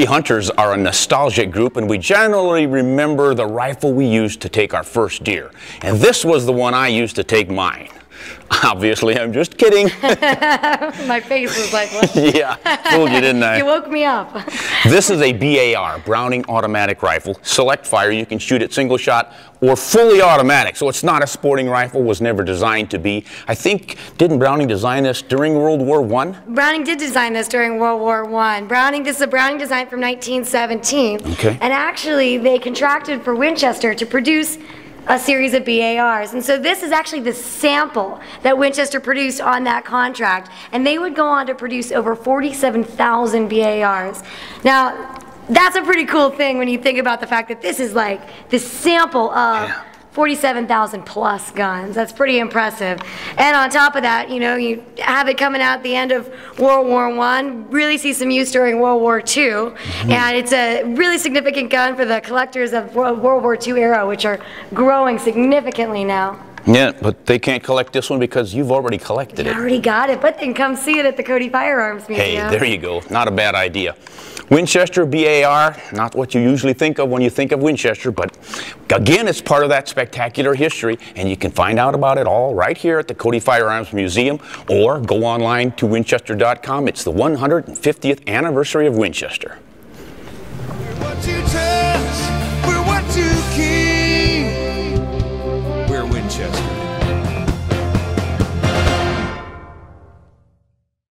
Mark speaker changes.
Speaker 1: We hunters are a nostalgic group, and we generally remember the rifle we used to take our first deer. And this was the one I used to take mine. Obviously, I'm just kidding.
Speaker 2: My face was like, what?
Speaker 1: Yeah, fooled you, didn't I?
Speaker 2: You woke me up.
Speaker 1: This is a BAR, Browning Automatic Rifle. Select fire, you can shoot it single shot or fully automatic. So it's not a sporting rifle, was never designed to be. I think, didn't Browning design this during World War I?
Speaker 2: Browning did design this during World War I. This is a Browning design from 1917.
Speaker 1: Okay.
Speaker 2: And actually, they contracted for Winchester to produce a series of BARs. And so this is actually the sample that Winchester produced on that contract. And they would go on to produce over 47,000 BARs. Now, that's a pretty cool thing when you think about the fact that this is like the sample of 47,000 plus guns. That's pretty impressive. And on top of that, you know, you have it coming out at the end of World War I, really see some use during World War II. And it's a really significant gun for the collectors of World War II era, which are growing significantly now.
Speaker 1: Yeah, but they can't collect this one because you've already collected it.
Speaker 2: I already got it, but they can come see it at the Cody Firearms Museum.
Speaker 1: Hey, there you go. Not a bad idea. Winchester BAR, not what you usually think of when you think of Winchester, but again, it's part of that spectacular history, and you can find out about it all right here at the Cody Firearms Museum, or go online to winchester.com. It's the 150th anniversary of Winchester.
Speaker 3: What you tell